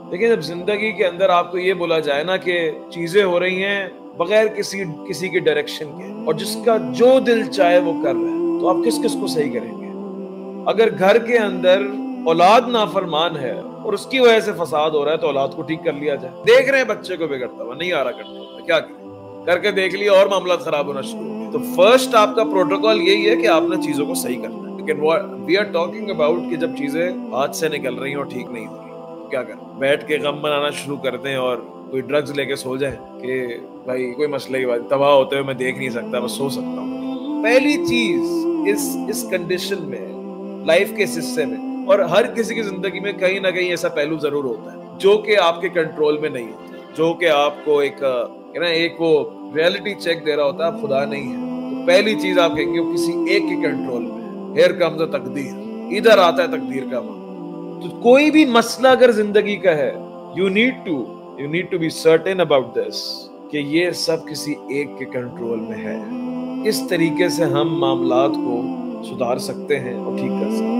लेकिन जब जिंदगी के अंदर आपको ये बोला जाए ना कि चीजें हो रही हैं बगैर किसी की डायरेक्शन के, और जिसका जो दिल चाहे वो कर रहा है, तो आप किस किस को सही करेंगे? अगर घर के अंदर औलाद नाफरमान है और उसकी वजह से फसाद हो रहा है, तो औलाद को ठीक कर लिया जाए। देख रहे हैं बच्चे को बिगड़ता हुआ, नहीं आ रहा करता हुआ, क्या करें? करके देख लिया और मामला खराब होना शुरू हो गया। तो फर्स्ट आपका प्रोटोकॉल यही है कि आपने चीजों को सही करना है। लेकिन वी आर टॉकिंग अबाउट कि जब चीजें हाथ से निकल रही हैं और ठीक नहीं हो रही, तो क्या करें? बैठ के गम बनाना शुरू कर दें और कोई ड्रग्स लेके सो जाए कि भाई कोई मसले की बात, तबाह होते हुए मैं देख नहीं सकता, बस सो सकता हूँ। पहली चीज इस कंडीशन में, लाइफ के इस हिस्से में, और हर किसी की जिंदगी में कहीं ना कहीं ऐसा पहलू जरूर होता है जो कि आपके कंट्रोल में नहीं होता, जो कि आपको एक वो रियलिटी चेक दे रहा होता है, आप खुदा नहीं है। तो पहली चीज आप कहेंगे वो किसी एक के कंट्रोल में। हियर कम्स द तकदीर, इधर आता है तकदीर का वक्त। तो कोई भी मसला अगर जिंदगी का है, you need to be certain about this कि ये सब किसी एक के कंट्रोल में है। इस तरीके से हम मामलात को सुधार सकते हैं और ठीक कर सकते हैं।